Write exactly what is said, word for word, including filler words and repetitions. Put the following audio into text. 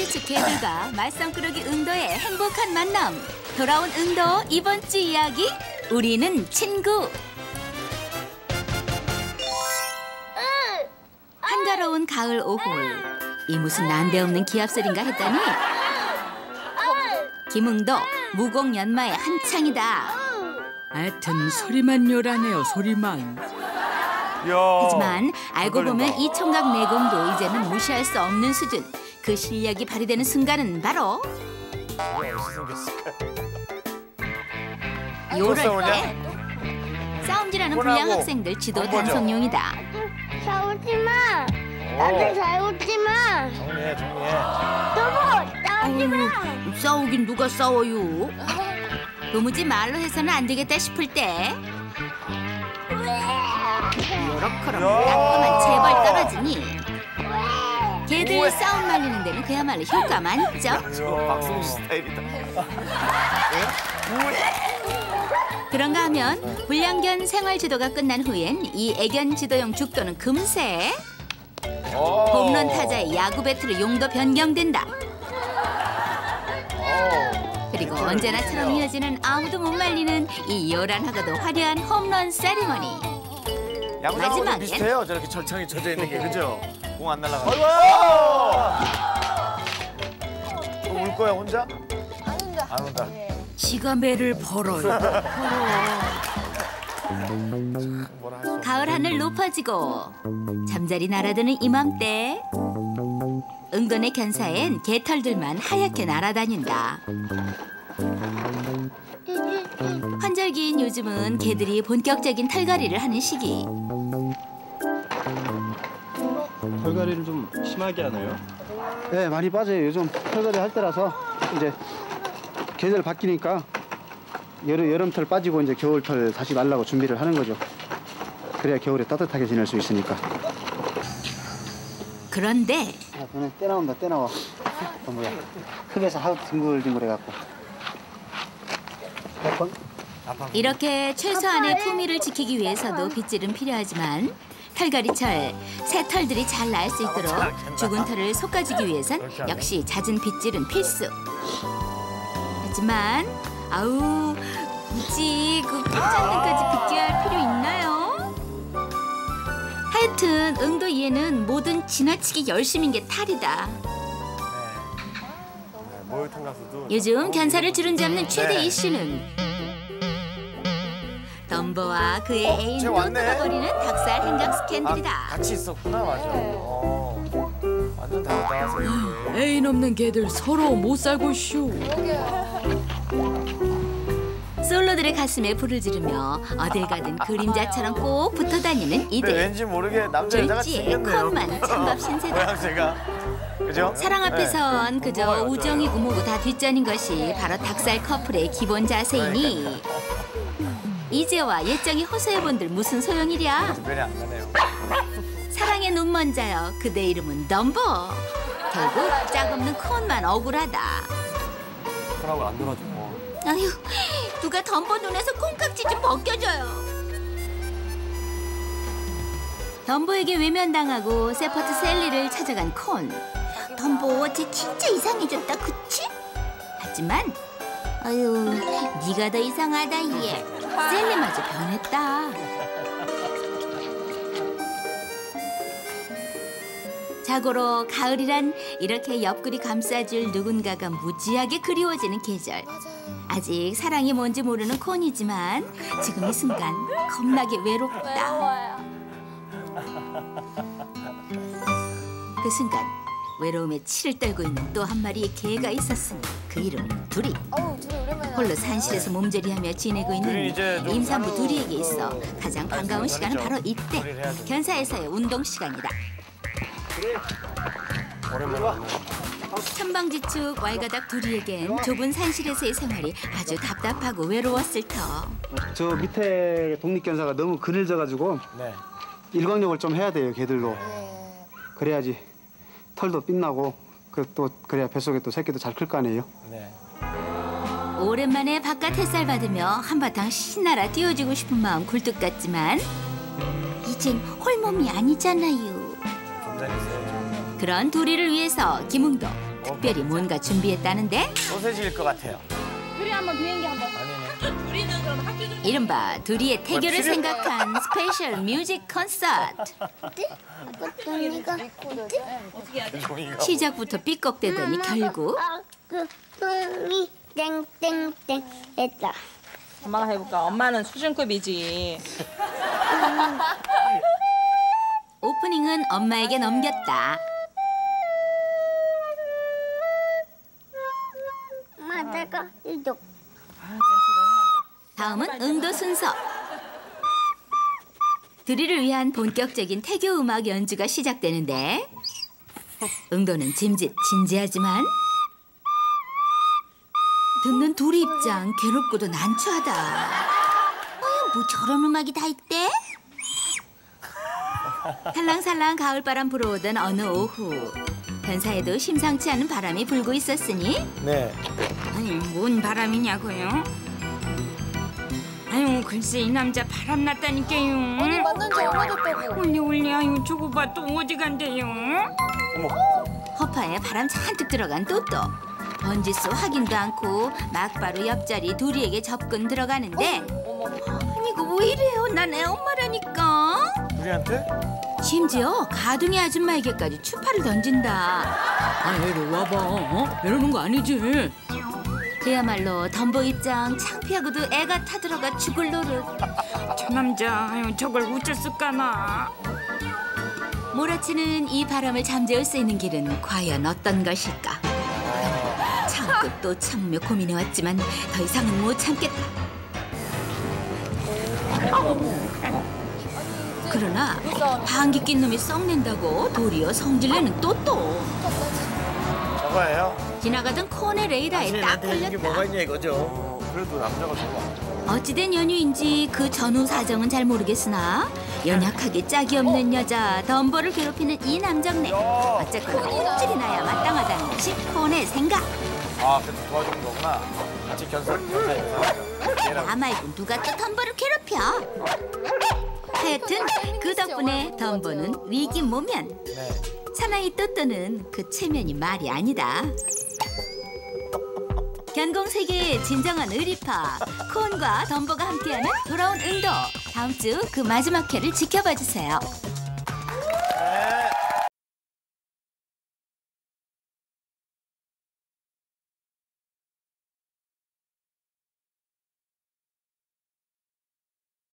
꿀집 개들과 말썽꾸러기 응도의 행복한 만남. 돌아온 응도 이번 주 이야기, 우리는 친구. 한가로운 가을 오후, 이 무슨 난데없는 기합소리인가 했더니 김응도 무공연마의 한창이다. 하여튼 소리만 요란해요, 소리만. 하지만 알고 보면 이 총각 내공도 이제는 무시할 수 없는 수준. 그 실력이 발휘되는 순간은 바로 요럴 때 싸움질하는 불량 학생들 지도 단속용이다. 싸우지 마. 나도 싸우지 마. 정리해, 정리해. 여보, 싸우지 마. 싸우긴 누가 싸워요? 도무지 말로 해서는 안 되겠다 싶을 때 요렇게럼 따끔한 재벌 떨어지니 개들 싸움 말리는 데는 그야말로 효과 만점. 박승우 스타일이다. 그런가 하면 불량견 생활지도가 끝난 후엔 이 애견 지도용 죽도는 금세 홈런 타자의 야구 배트로 용도 변경된다. 그리고 언제나처럼 이어지는 아무도 못 말리는 이 요란하고도 화려한 홈런 세리머니. 야구장하고 비슷해요. 저렇게 철창이 쳐져 있는 게, 그죠? 공 안 날아가. 아이고! 울 거야 혼자? 안 온다. 안 온다. 지가 매를 벌어요. 뭐라 할 수 없어. 가을 하늘 높아지고 잠자리 날아드는 이맘때 응돈의 견사엔 개털들만 하얗게 날아다닌다. 환절기인 요즘은 개들이 본격적인 털갈이를 하는 시기. 털갈이를 좀 심하게 하나요? 네, 많이 빠져요. 요즘 털갈이 할 때라서 이제 계절 바뀌니까 여름, 여름털 빠지고 이제 겨울털 다시 날라고 준비를 하는 거죠. 그래야 겨울에 따뜻하게 지낼 수 있으니까. 그런데 아, 너네 떼 나온다, 떼 나와. 어, 뭐야. 흙에서 하우 뒹굴뒹굴해갖고. 몇 번? 이렇게 최소한의 품위를 지키기 위해서도 빗질은 필요하지만 털갈이철 새 털들이 잘 날 수 있도록 죽은 털을 솎아주기 위해선 역시 잦은 빗질은 필수. 하지만 아우 굳이 그 끝잔등까지 빗질해야 할 필요 있나요? 하여튼 응도 이에는 뭐든 지나치게 열심인 게 탈이다. 목욕탕 가서도 요즘 견사를 주름잡는 최대 이슈는 덤보와 그의 어, 애인 쟤 왔네. 노트버리는 닭살 행각 아, 스캔들이다. 같이 있었구나, 맞아. 어. 완전 다르다. 생각이. 애인 없는 개들 서로 못 살고 쇼. 솔로들의 가슴에 불을 지르며 어딜 가든 그림자처럼 꼭 붙어 다니는 근데 이들. 왠지 모르게 남자 여자가 졸지에 생겼네요. 컷만 찬밥 신세다. 모양새가. 그죠? 사랑 앞에선 네. 그저 궁금해요, 우정이고 뭐고 다 뒷전인 것이 바로 닭살 커플의 기본 자세이니 이제와 예정이 호소해본들 무슨 소용이랴. 별이 안 가네요. 사랑의 눈먼자여 그대 이름은 덤보. 결국 짝없는 콘만 억울하다. 하라고 안 놀아줘. 아휴, 누가 덤보 눈에서 콩깍지 좀 벗겨줘요. 덤보에게 외면당하고 세퍼트 셀리를 찾아간 콘. 덤보, 쟤 진짜 이상해졌다, 그치? 하지만 아유, 네가 더 이상하다, 얘. 셀리마저 변했다. 자고로 가을이란 이렇게 옆구리 감싸줄 누군가가 무지하게 그리워지는 계절. 아직 사랑이 뭔지 모르는 콘이지만 지금 이 순간 겁나게 외롭다. 그 순간 외로움에 치를 떨고 있는 또 한 마리의 개가 있었으니 그 이름은 두리. 홀로 산실에서 몸조리하며 지내고 있는 임산부 두리에게 있어 가장 반가운 시간은 바로 이때. 견사에서의 운동 시간이다. 천방지축 왈가닥 두리에겐 좁은 산실에서의 생활이 아주 답답하고 외로웠을 터. 저 밑에 독립견사가 너무 그늘져가지고 네. 일광욕을 좀 해야 돼요, 개들도. 그래야지 털도 빛나고 그 또 그래야 뱃속에 또 새끼도 잘 클 거 아니에요. 네. 오랜만에 바깥 햇살 받으며 한바탕 신나라 뛰어주고 싶은 마음 굴뚝 같지만 이젠 홀몸이 아니잖아요. 좀 전에 있어요. 그런 두리를 위해서 김웅도 특별히 뭔가 준비했다는데 소세지일 것 같아요. 둘이 한번 비행기 한번. 아니네. 둘이는 그럼 학교 중 이른바 둘이의 태교를 필요- 생각한 스페셜 뮤직 콘서트. 꽃송이가 종이가. 시작부터 삐걱대더니 결국 꽃송이 땡땡땡 했다. 엄마가 해볼까? 엄마는 수준급이지. 오프닝은 엄마에게 넘겼다. 엄마 내가 이쪽. 다음은 응도 순서. 둘이를 위한 본격적인 태교 음악 연주가 시작되는데 응도는 짐짓 진지하지만 듣는 둘이 입장 괴롭고도 난처하다. 어, 뭐 저런 음악이 다 있대? 살랑살랑 가을바람 불어오던 어느 오후 변사에도 심상치 않은 바람이 불고 있었으니 네. 아니 뭔 바람이냐고요? 아유 글쎄 이 남자 바람 났다니까요. 언니 만난 지 얼마 됐다고? 올려 올려 아유 저거 봐 또 어디 간대요? 허파에 바람 잔뜩 들어간 또또. 번지수 확인도 않고 막바로 옆자리 둘이에게 접근 들어가는데 아니 이거 왜 이래요? 난 애 엄마라니까. 우리한테? 심지어 가둥이 아줌마에게까지 추파를 던진다. 아 이리 와봐. 어? 이러는 거 아니지? 그야말로 덤보 입장 창피하고도 애가 타들어가 죽을 노릇. 저 남자 아유 저걸 어쩌을까나. 몰아치는 이 바람을 잠재울 수 있는 길은 과연 어떤 것일까? 참고 또 참으며 고민해왔지만 더 이상은 못 참겠다. 그러나 방귀 낀 놈이 썩낸다고 도리어 성질내는 또또. 저거예요? 지나가던 콘의 레이더에 딱 나한테 해준 게 뭐가 걸렸다. 있냐 이거죠. 그래도 남자가 좋아. 어찌된 연유인지 그 전후 사정은 잘 모르겠으나 연약하게 짝이 없는 여자 덤보를 괴롭히는 이 남정네. 어쨌거나 껍질이 나야 마땅하다는 것이 콘의 생각. 아, 그래서 도와주는 거구나. 같이 견사, 견사해서. 나 말고 누가 또 덤보를 괴롭혀. 하여튼 그 덕분에 덤보는 위기 모면. 네. 사나이 또또는 그 체면이 말이 아니다. 견공세계의 진정한 의리파 콘과 덤보가 함께하는 돌아온 응도. 다음 주 그 마지막 회를 지켜봐 주세요.